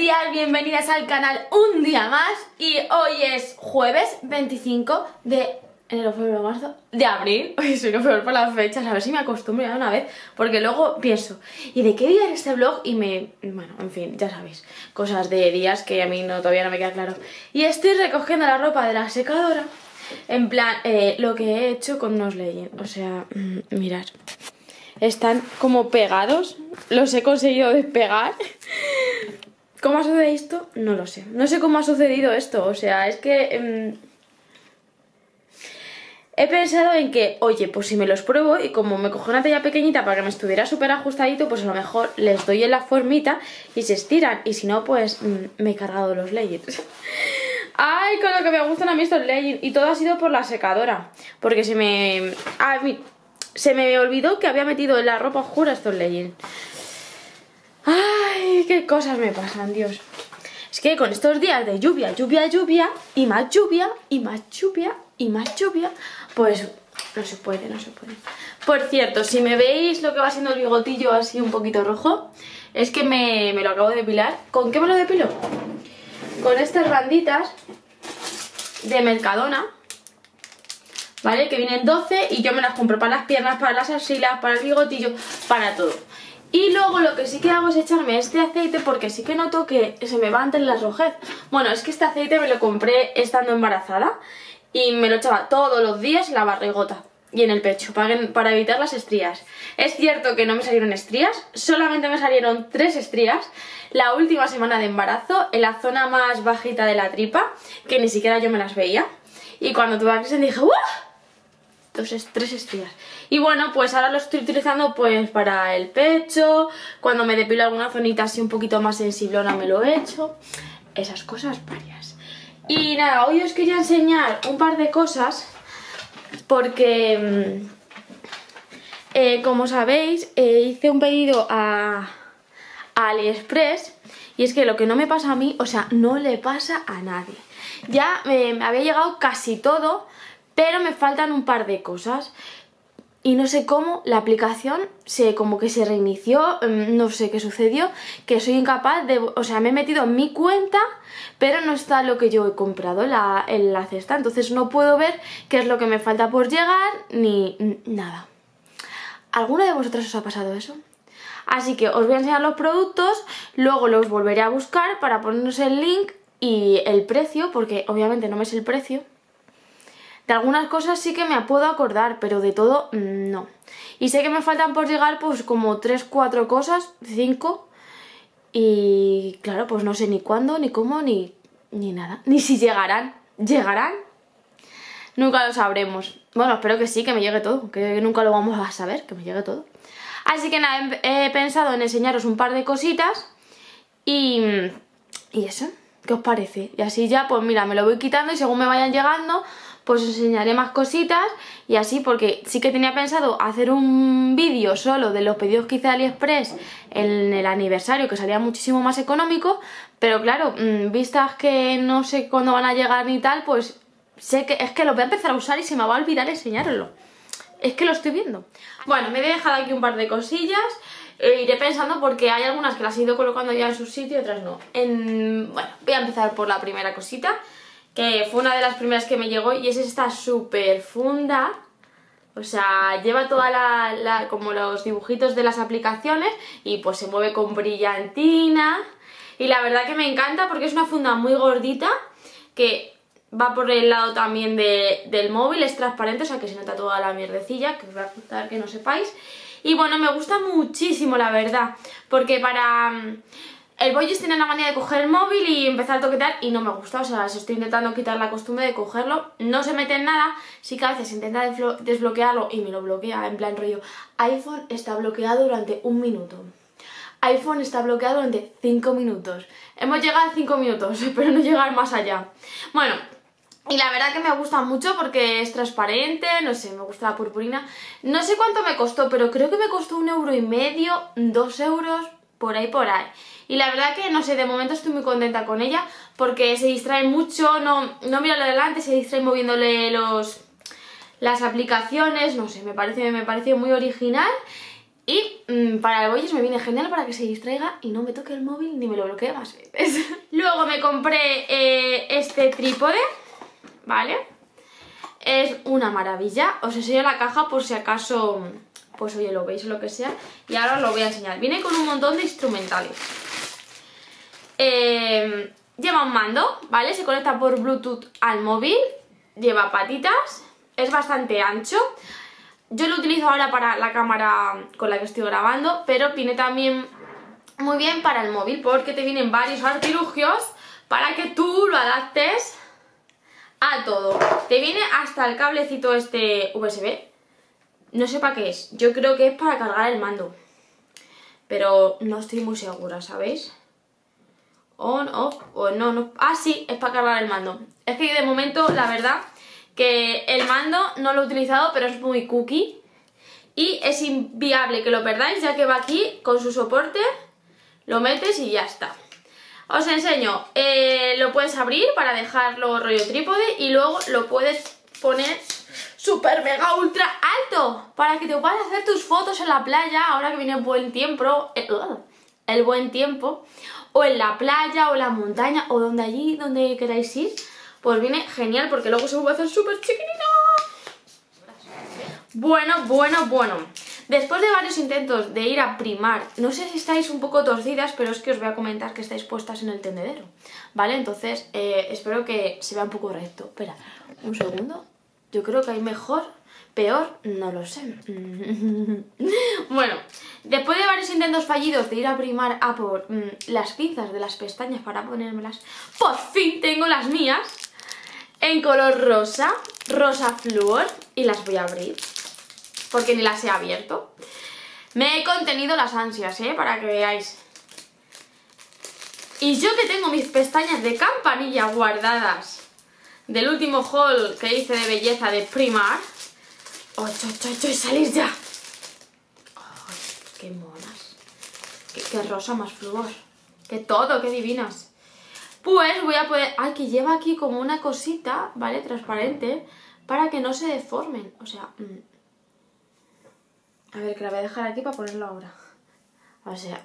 días, bienvenidas al canal un día más. Y hoy es jueves 25 de enero, febrero, marzo, de abril. Hoy soy peor por las fechas, a ver si me acostumbro ya una vez, porque luego pienso, ¿y de qué día es este vlog? Y bueno, en fin, ya sabéis, cosas de días que a mí todavía no me queda claro. Y estoy recogiendo la ropa de la secadora, en plan, lo que he hecho con unos leggings. O sea, mirad, están como pegados, los he conseguido despegar. ¿Cómo ha sucedido esto? No lo sé. No sé cómo ha sucedido esto. O sea, es que he pensado en que, oye, pues si me los pruebo y como me cogí una talla pequeñita para que me estuviera súper ajustadito, pues a lo mejor les doy en la formita y se estiran. Y si no, pues me he cargado los leggings. Ay, con lo que me gustan a mí estos leggings. Y todo ha sido por la secadora. Porque se me olvidó que había metido en la ropa oscura estos leggings. Ay, qué cosas me pasan, Dios. Es que con estos días de lluvia, y más lluvia, y más lluvia, y más lluvia, pues no se puede, no se puede. Por cierto, si me veis lo que va siendo el bigotillo así un poquito rojo, es que me lo acabo de depilar. ¿Con qué me lo depilo? Con estas banditas de Mercadona, ¿vale? Que vienen 12 y yo me las compro para las piernas, para las axilas, para el bigotillo, para todo. Y luego lo que sí que hago es echarme este aceite porque sí que noto que se me va antes la rojez. Bueno, es que este aceite me lo compré estando embarazada y me lo echaba todos los días en la barrigota y en el pecho para evitar las estrías. Es cierto que no me salieron estrías, solamente me salieron 3 estrías la última semana de embarazo en la zona más bajita de la tripa, que ni siquiera yo me las veía. Y cuando tuve a Cristian dije ¡uah! Entonces 3 estrías. Y bueno, pues ahora lo estoy utilizando pues para el pecho. Cuando me depilo alguna zonita así un poquito más sensiblona me lo he hecho. Esas cosas varias. Y nada, hoy os quería enseñar un par de cosas. Porque como sabéis, hice un pedido a AliExpress. Y es que lo que no me pasa a mí, o sea, no le pasa a nadie. Ya me había llegado casi todo, pero me faltan un par de cosas. Y no sé cómo la aplicación como que se reinició, no sé qué sucedió, que soy incapaz de... O sea, me he metido en mi cuenta, pero no está lo que yo he comprado en la cesta. Entonces no puedo ver qué es lo que me falta por llegar, ni nada. ¿Alguno de vosotros os ha pasado eso? Así que os voy a enseñar los productos, luego los volveré a buscar para ponernos el link y el precio, porque obviamente no me sé el precio. De algunas cosas sí que me puedo acordar, pero de todo no. Y sé que me faltan por llegar pues como 3-4 cosas, 5. Y claro, pues no sé ni cuándo, ni cómo, ni nada. Ni si llegarán. ¿Llegarán? Nunca lo sabremos. Bueno, espero que sí, que me llegue todo, que nunca lo vamos a saber, que me llegue todo. Así que nada, he pensado en enseñaros un par de cositas y eso, ¿qué os parece? Y así ya, pues mira, me lo voy quitando y según me vayan llegando, pues os enseñaré más cositas y así, porque sí que tenía pensado hacer un vídeo solo de los pedidos que hice de AliExpress en el aniversario, que salía muchísimo más económico, pero claro, vistas que no sé cuándo van a llegar ni tal, pues sé que es que los voy a empezar a usar y se me va a olvidar enseñaroslo. Es que lo estoy viendo. Bueno, me he dejado aquí un par de cosillas. Iré pensando porque hay algunas que las he ido colocando ya en su sitio y otras no. Bueno, voy a empezar por la primera cosita, que fue una de las primeras que me llegó y es esta super funda. O sea, lleva toda como los dibujitos de las aplicaciones y pues se mueve con brillantina. Y la verdad que me encanta porque es una funda muy gordita que va por el lado también del móvil, es transparente, o sea que se nota toda la mierdecilla, que os voy a contar que no sepáis. Y bueno, me gusta muchísimo la verdad, porque el Boyis tiene la manía de coger el móvil y empezar a toquetear y no me gusta, o sea, se estoy intentando quitar la costumbre de cogerlo, no se mete en nada, sí que a veces intenta desbloquearlo y me lo bloquea, en plan rollo, iPhone está bloqueado durante 1 minuto. iPhone está bloqueado durante 5 minutos. Hemos llegado a 5 minutos, espero no llegar más allá. Bueno, y la verdad que me gusta mucho porque es transparente, no sé, me gusta la purpurina. No sé cuánto me costó, pero creo que me costó 1,5 €, 2 euros, por ahí. Y la verdad que, no sé, de momento estoy muy contenta con ella porque se distrae mucho, no mira lo de delante, se distrae moviéndole las aplicaciones, no sé, me parece muy original. Y para el Boyes me viene genial para que se distraiga y no me toque el móvil ni me lo bloquee más veces. Luego me compré este trípode, ¿vale? Es una maravilla. Os enseño la caja por si acaso, pues oye, lo veis o lo que sea. Y ahora os lo voy a enseñar. Viene con un montón de instrumentales. Lleva un mando, ¿vale? Se conecta por Bluetooth al móvil. Lleva patitas. Es bastante ancho. Yo lo utilizo ahora para la cámara con la que estoy grabando, pero viene también muy bien para el móvil porque te vienen varios artilugios para que tú lo adaptes a todo. Te viene hasta el cablecito este USB. No sé para qué es. Yo creo que es para cargar el mando, pero no estoy muy segura, ¿sabéis? On, off, o no. Ah, sí, es para cargar el mando. Es que de momento, la verdad, que el mando no lo he utilizado, pero es muy cookie. Y es inviable que lo perdáis, ya que va aquí con su soporte. Lo metes y ya está. Os enseño. Lo puedes abrir para dejarlo rollo trípode. Y luego lo puedes poner super mega ultra alto para que te puedas hacer tus fotos en la playa. Ahora que viene el buen tiempo. El buen tiempo. O en la playa, o en la montaña, o donde queráis ir. Pues viene genial porque luego se puede hacer súper chiquitito. Bueno. Después de varios intentos de ir a primar, no sé si estáis un poco torcidas, pero es que os voy a comentar que estáis puestas en el tendedero, ¿vale? Entonces, espero que se vea un poco recto. Espera, un segundo. Yo creo que hay mejor, peor, no lo sé. Bueno, después de varios intentos fallidos de ir a primar a por las pinzas de las pestañas para ponérmelas, por fin tengo las mías en color rosa, rosa flúor, y las voy a abrir porque ni las he abierto. Me he contenido las ansias, para que veáis. Y yo que tengo mis pestañas de campanilla guardadas del último haul que hice de belleza de Primark. ¡Salid ya! ¡Ay, qué monas! ¡Qué rosa más flúor! ¡Qué todo! ¡Qué divinas! Pues voy a poder... ¡Ay, que lleva aquí como una cosita, ¿vale? Transparente, para que no se deformen. O sea... A ver, que la voy a dejar aquí para ponerlo ahora. O sea...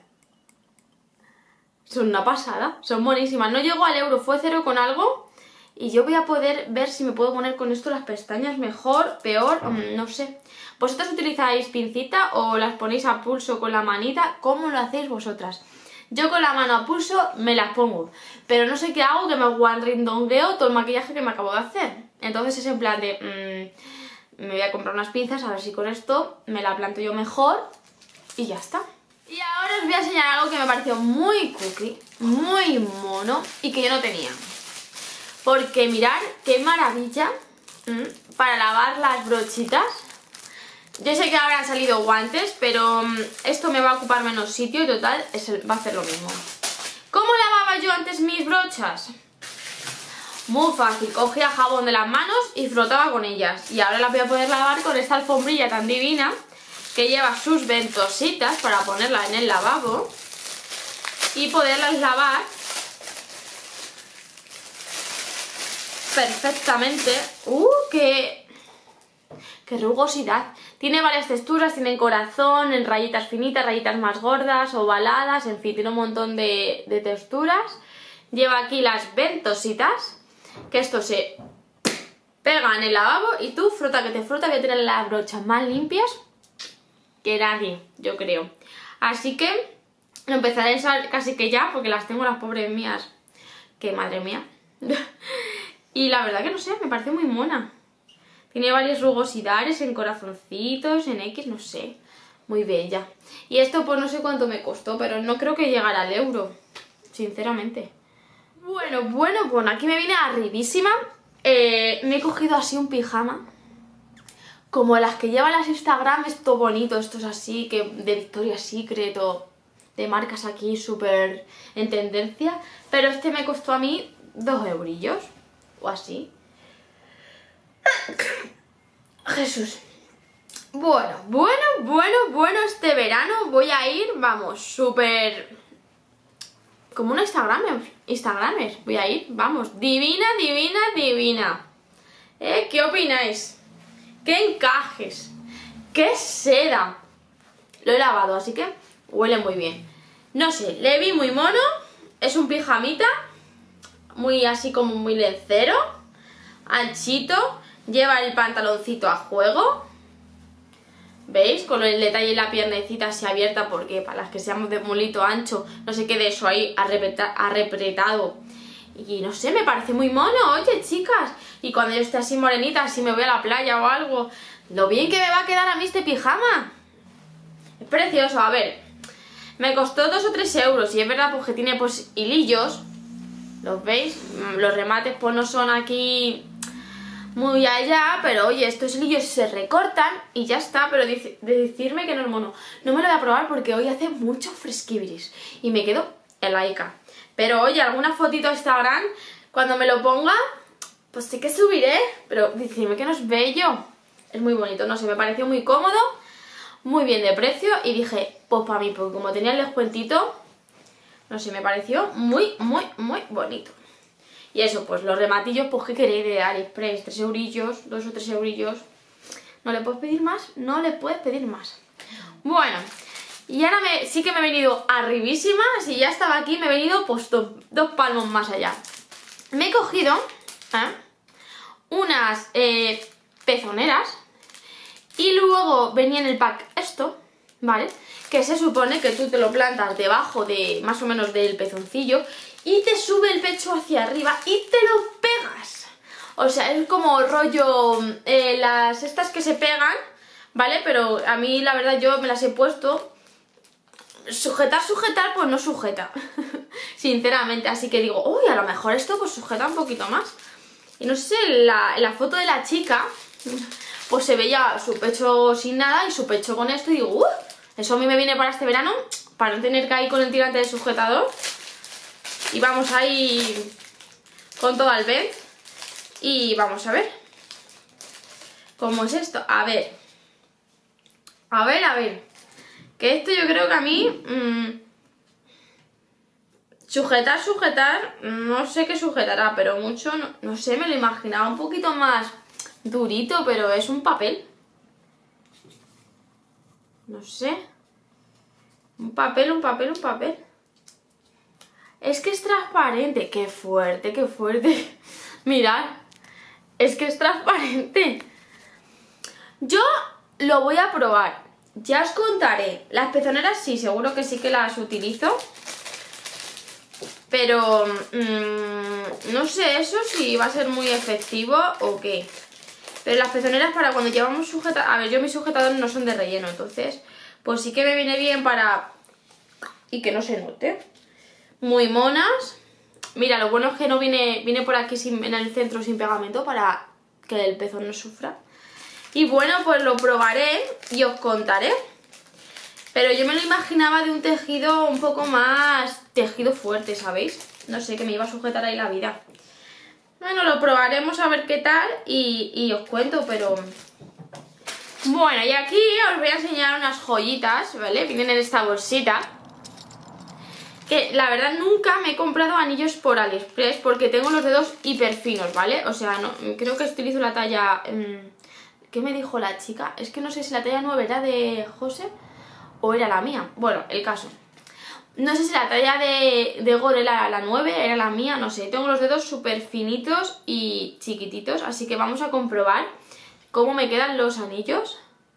Son una pasada, son buenísimas. No llegó al euro, fue 0 con algo. Y yo voy a poder ver si me puedo poner con esto las pestañas mejor, peor, no sé. ¿Vosotros utilizáis pincita o las ponéis a pulso con la manita? ¿Cómo lo hacéis vosotras? Yo con la mano a pulso me las pongo, pero no sé qué hago, que me guarrindongueo todo el maquillaje que me acabo de hacer. Entonces es en plan de... me voy a comprar unas pinzas, a ver si con esto me la planto yo mejor y ya está. Y ahora os voy a enseñar algo que me pareció muy cookie, muy mono y que yo no tenía. Porque mirad qué maravilla para lavar las brochitas. Yo sé que ahora han salido guantes, pero esto me va a ocupar menos sitio y total va a hacer lo mismo. ¿Cómo lavaba yo antes mis brochas? Muy fácil, cogía jabón de las manos y frotaba con ellas. Y ahora las voy a poder lavar con esta alfombrilla tan divina que lleva sus ventositas para ponerla en el lavabo y poderlas lavar perfectamente. ¡Qué rugosidad! Tiene varias texturas, tiene corazón, en rayitas finitas, rayitas más gordas, ovaladas, en fin, tiene un montón de texturas. Lleva aquí las ventositas, que esto se pega en el lavabo y tú frota que te frota, que tienes las brochas más limpias que nadie, yo creo. Así que lo empezaré a usar casi que ya, porque las tengo las pobres mías, que madre mía. Y la verdad que no sé, me parece muy mona. Tiene varias rugosidades en corazoncitos, en X, no sé. Muy bella. Y esto pues no sé cuánto me costó, pero no creo que llegara al euro, sinceramente. Bueno, aquí me viene arribísima. Me he cogido así un pijama, como las que llevan las Instagram, esto bonito, estos así, que de Victoria's Secret o de marcas aquí súper en tendencia. Pero este me costó a mí 2 eurillos, o así. Jesús. Bueno, este verano voy a ir, vamos, súper... como una Instagramer, voy a ir, vamos, divina. ¿Qué opináis? ¿Qué encajes? ¿Qué seda? Lo he lavado, así que huele muy bien. No sé, le vi muy mono. Es un pijamita, muy así como muy lencero, anchito. Lleva el pantaloncito a juego. ¿Veis? Con el detalle en la piernecita así abierta, porque para las que seamos de mulito ancho no se quede eso ahí arrepretado. Y no sé, me parece muy mono, oye, chicas. Y cuando yo esté así morenita, si me voy a la playa o algo, lo bien que me va a quedar a mí este pijama. Es precioso, a ver. Me costó 2 o 3 euros y es verdad pues que tiene pues hilillos. ¿Los veis? Los remates pues no son aquí muy allá, pero oye, estos hilillos se recortan y ya está. Pero decirme que no es mono, no me lo voy a probar porque hoy hace mucho fresquibiris y me quedo helaica. Pero oye, alguna fotito a Instagram, cuando me lo ponga, pues sí que subiré. Pero decirme que no es bello. Es muy bonito, no sé, me pareció muy cómodo, muy bien de precio. Y dije, pues para mí, porque como tenía el descuentito, no sé, me pareció muy, muy, muy bonito. Y eso, pues los rematillos, pues ¿qué queréis de AliExpress? 3 eurillos, 2 o 3 eurillos. ¿No le puedes pedir más? No le puedes pedir más. Bueno, y ahora sí que me he venido arribísima. Si ya estaba aquí, me he venido pues 2 palmos más allá. Me he cogido unas pezoneras. Y luego venía en el pack esto, ¿vale? Que se supone que tú te lo plantas debajo de más o menos del pezoncillo y te sube el pecho hacia arriba y te lo pegas. O sea, es como rollo las estas que se pegan, ¿vale? Pero a mí la verdad yo me las he puesto. Sujetar, pues no sujeta. Sinceramente, así que digo, uy, a lo mejor esto pues sujeta un poquito más. Y no sé, la foto de la chica, pues se veía su pecho sin nada y su pecho con esto y digo, eso a mí me viene para este verano, para no tener que ir con el tirante de sujetador. Y vamos ahí con todo al vez. Y vamos a ver cómo es esto. A ver. Que esto yo creo que a mí... sujetar, no sé qué sujetará, pero mucho, no sé, me lo imaginaba un poquito más durito, pero es un papel. No sé. Un papel. Es que es transparente. Qué fuerte, qué fuerte. Mirad. Es que es transparente. Yo lo voy a probar. Ya os contaré. Las pezoneras sí, seguro que sí que las utilizo. Pero no sé eso si va a ser muy efectivo o qué. Pero las pezoneras para cuando llevamos sujetador... A ver, yo mis sujetadores no son de relleno, entonces pues sí que me viene bien para... y que no se note. Muy monas. Mira, lo bueno es que no viene por aquí en el centro sin pegamento para que el pezón no sufra. Y bueno, pues lo probaré y os contaré. Pero yo me lo imaginaba de un tejido un poco más... tejido fuerte, ¿sabéis? No sé, que me iba a sujetar ahí la vida. Bueno, lo probaremos a ver qué tal y os cuento, pero... Bueno, y aquí os voy a enseñar unas joyitas, ¿vale? Vienen en esta bolsita. Que la verdad nunca me he comprado anillos por AliExpress porque tengo los dedos hiper finos, ¿vale? O sea, no, creo que utilizo la talla... ¿qué me dijo la chica? Es que no sé si la talla 9 era de José o era la mía. Bueno, el caso. No sé si la talla de Gore era la 9, era la mía, no sé. Tengo los dedos súper finitos y chiquititos, así que vamos a comprobar cómo me quedan los anillos.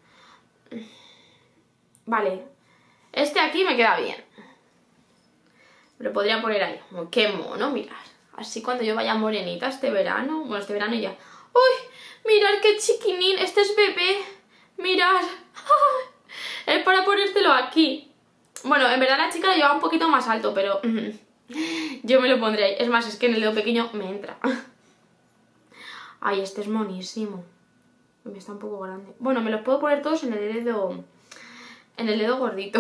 Vale, este aquí me queda bien. Lo podría poner ahí. Qué mono, mirad. Así cuando yo vaya morenita este verano. Bueno, este verano ya. ¡Uy! Mirad qué chiquinín. Este es bebé. Mirad. Es para ponértelo aquí. Bueno, en verdad la chica lo lleva un poquito más alto, pero yo me lo pondré ahí. Es más, es que en el dedo pequeño me entra. Ay, este es monísimo. Me está un poco grande. Bueno, me los puedo poner todos en el dedo gordito.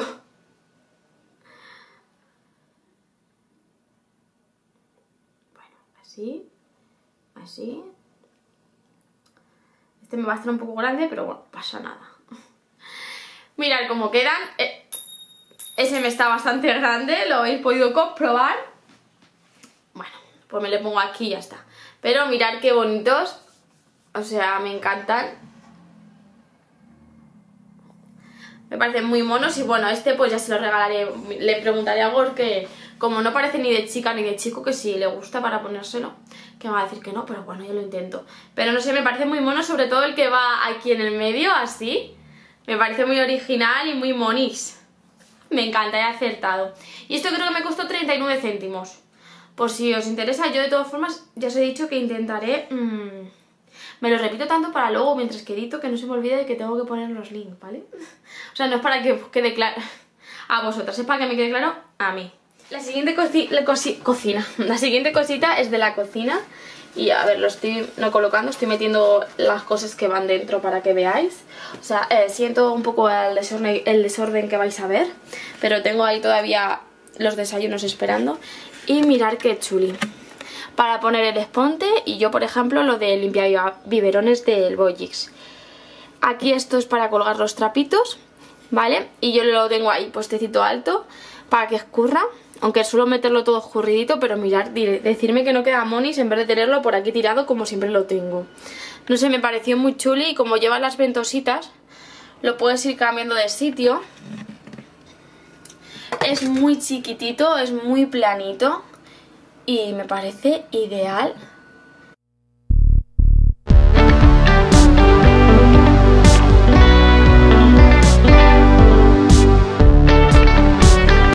Bueno, así. Así. Este me va a estar un poco grande, pero bueno, pasa nada. Mirad cómo quedan. Ese me está bastante grande, lo habéis podido comprobar. Bueno, pues me le pongo aquí y ya está. Pero mirad qué bonitos. O sea, me encantan. Me parecen muy monos y bueno, este pues ya se lo regalaré. Le preguntaré a Gor que como no parece ni de chica ni de chico, que si le gusta para ponérselo, que me va a decir que no, pero bueno, yo lo intento. Pero no sé, me parece muy mono, sobre todo el que va aquí en el medio, así. Me parece muy original y muy monis. Me encanta, he acertado. Y esto creo que me costó 39 céntimos. Por si os interesa, yo de todas formas ya os he dicho que intentaré... me lo repito tanto para luego, mientras que edito, que no se me olvide de que tengo que poner los links, ¿vale? O sea, no es para que quede claro a vosotras, es para que me quede claro a mí. La siguiente La siguiente cosita es de la cocina. Y a ver, lo estoy no colocando, estoy metiendo las cosas que van dentro para que veáis. O sea, siento un poco el desorden que vais a ver, pero tengo ahí todavía los desayunos esperando. Y mirad qué chuli. Para poner el esponte y yo, por ejemplo, lo de limpiar biberones del Boyix. Aquí esto es para colgar los trapitos, ¿vale? Y yo lo tengo ahí puestecito alto para que escurra. Aunque suelo meterlo todo escurridito, pero mirad, decirme que no queda monis en vez de tenerlo por aquí tirado como siempre lo tengo. No sé, me pareció muy chuli y como lleva las ventositas, lo puedes ir cambiando de sitio. Es muy chiquitito, es muy planito y me parece ideal